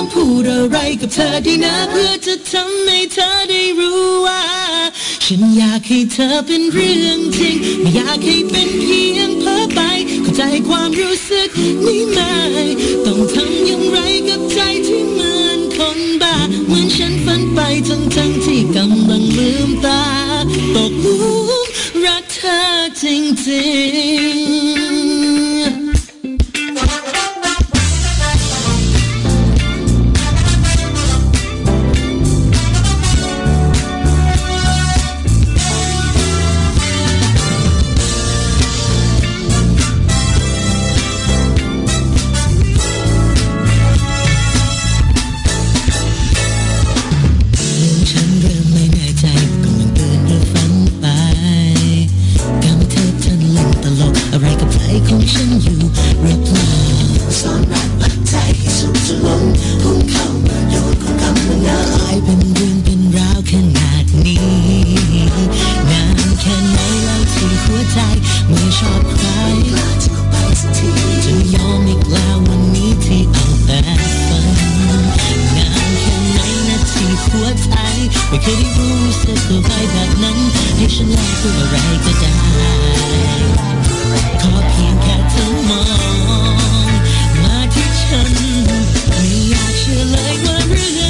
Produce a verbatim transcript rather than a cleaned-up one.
ต้องพูดอะไรกับเธอดีนะเพื่อจะทำให้เธอได้รู้ว่าฉันอยากให้เธอเป็นเรื่องจริงไม่อยากให้เป็นเพียงเพ้อไปเข้าใจความรู้สึกนี้ไหมต้องทำอย่างไรกับใจที่เหมือนคนบ้าเหมือนฉันฝันไปทั้งทั้งที่กำลังลืมตาตกหลุมรักเธอจริงๆของฉันอยู่หรือเปล่าซ่อนรักปักใจให้สุดจะล้นพุ่งเข้ามาโดนของคำว่าเหงาตายเป็นเรื่องเป็นราวขนาดนี้นานแค่ไหนแล้วที่หัวใจเมื่อชอบใครจะเข้าไปสักทีจะยอมอีกแล้ววันนี้ที่เอาแต่ฝันนานแค่ไหนนาทีหัวใจไม่เคยได้รู้สึกอะไรแบบนั้นให้ฉันลองพูดอะไรก็ได้ขอเพียงแค่เธอมองมาที่ฉันไม่อยากเชื่อเลยว่าเรื่อง